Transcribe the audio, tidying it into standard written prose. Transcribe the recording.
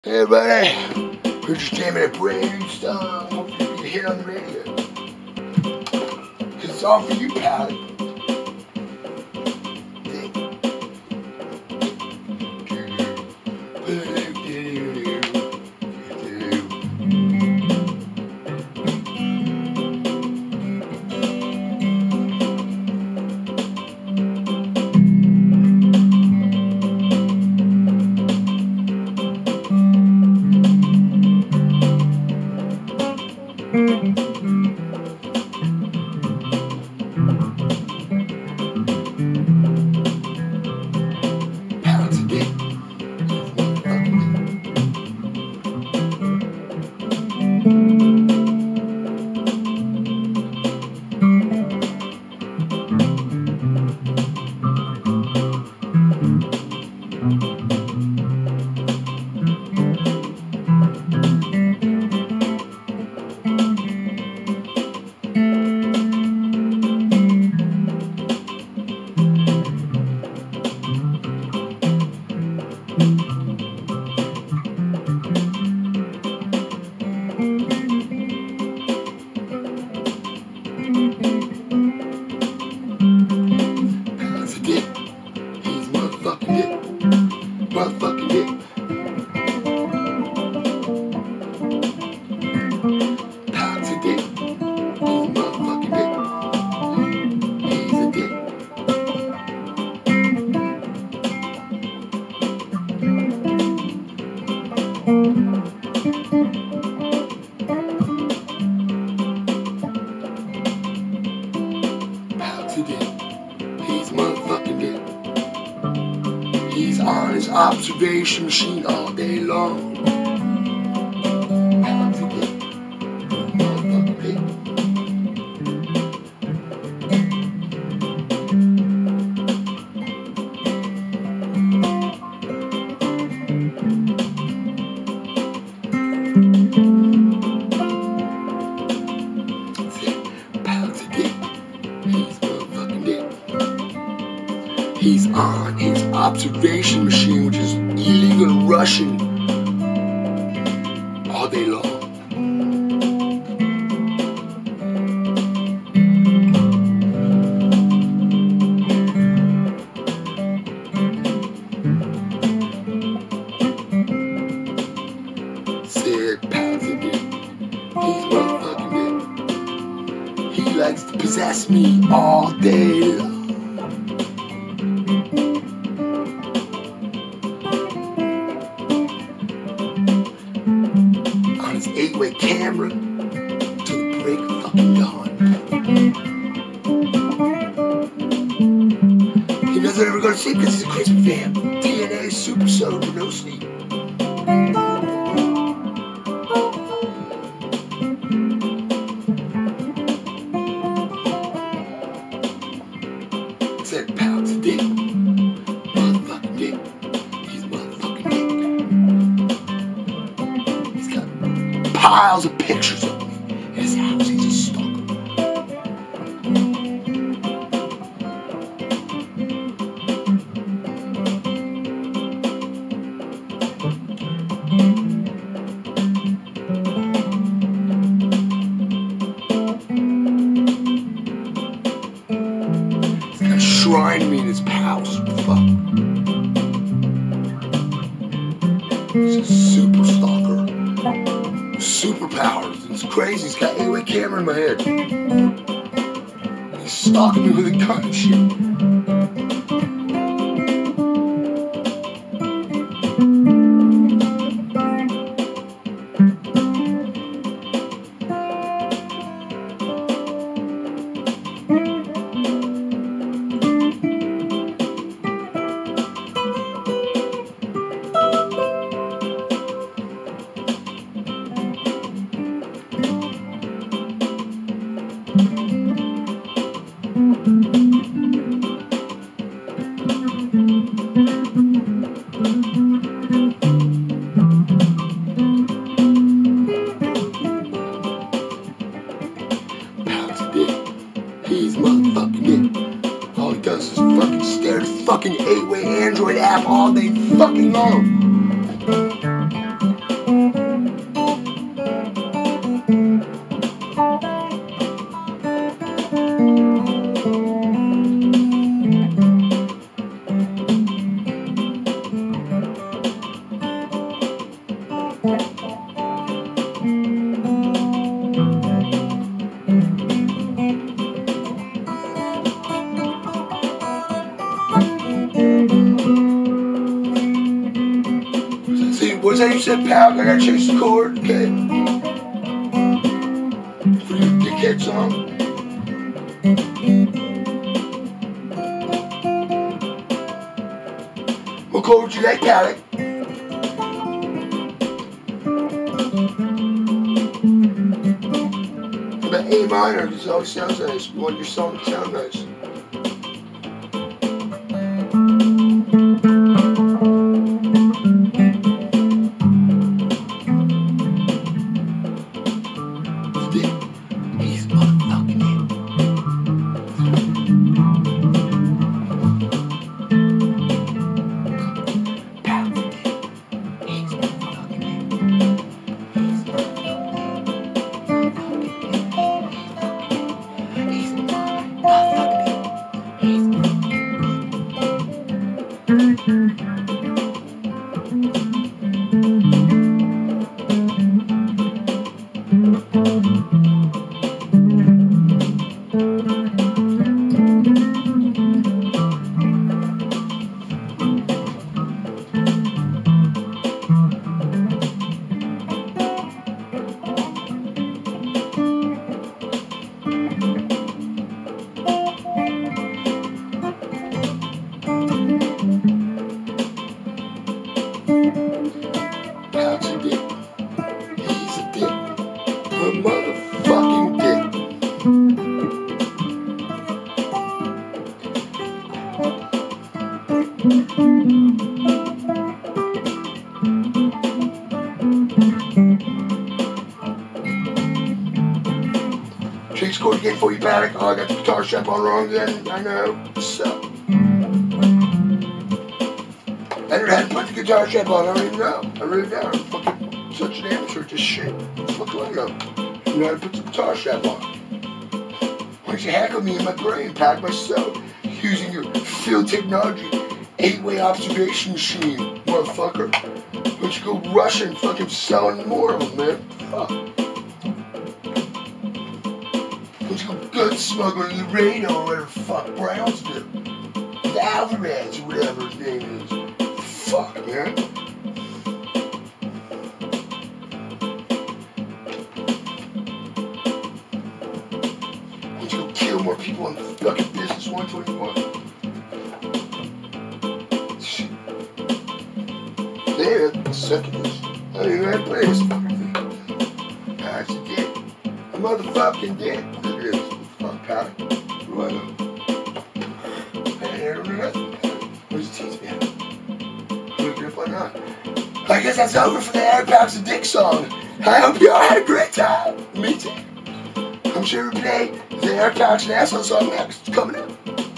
Hey everybody, we're just jamming a brand new song. Hopefully we can hit on the radio. Cause it's all for you, Paluk. Motherfucking dick. Paluk's a dick. He's a motherfucking dick. He's a dick. Paluk's a dick. He's a motherfucking dick. He's on his observation machine all day long. Paluk's a dick. Motherfucking dick. That's it. Paluk's a dick. He's a motherfucking dick. He's on his observation machine, which is illegal Russian, all day long. Said Paluk's a dick. He's motherfucking dick. He likes to possess me all day long. On his 8-way camera to the break of fucking dawn. He doesn't ever go to sleep because he's a crazy fan. DNA, super sober, no sleep. Said Paluk's a dick. Motherfucking dick. He's motherfucking dick. He's got piles of pictures of me in his house. He's a stalker. He's got a shrine to me in his house. Fuck. He's a super stalker. Superpowers. It's crazy. He's got 8-way camera in my head. He's stalking me with a gun and shit. He's motherfucking it. All he does is fucking stare at his fucking 8-way Android app all day fucking long. See, what's that you said, Paluk? I gotta change the chord, okay? For your dickhead song. What chord would you like, Paluk? How about A minor? Because it always sounds nice. You want your song to sound nice. He's motherfucking it. He's motherfucking it. He's Paluk's a dick. He's a dick. A motherfucking dick. Change chord again for you, Paluk. Oh, I got the guitar strap on wrong again. I know. So. I don't know how to put the guitar strap on, I don't even know. I really don't. I'm fucking such an amateur at this shit. What the fuck do I know? You know how to put the guitar strap on. Why don't you hackle me in my brain, Paluk, myself, using your field technology 8-way observation machine, motherfucker. Why don't you go Russian fucking selling more of them, man? Fuck. Why don't you go gun smuggling the radio or whatever the fuck Browns do? The Alvarez or whatever his name is. Fuck, man. Why don't you go kill more people on fucking Business 121? Shit. Damn, I'm sick of this. I don't even know how to play this fucking thing. That's a dick. A motherfucking dick. Look at this. Fuck, Paluk. What do I know? Man, I don't know nothing. Where's the teeth, man? Why not? I guess that's over for the Paluk's a Dick song. I hope you all had a great time. Me too. I'm sure we'll play the Paluk's an Asshole song next. It's coming up.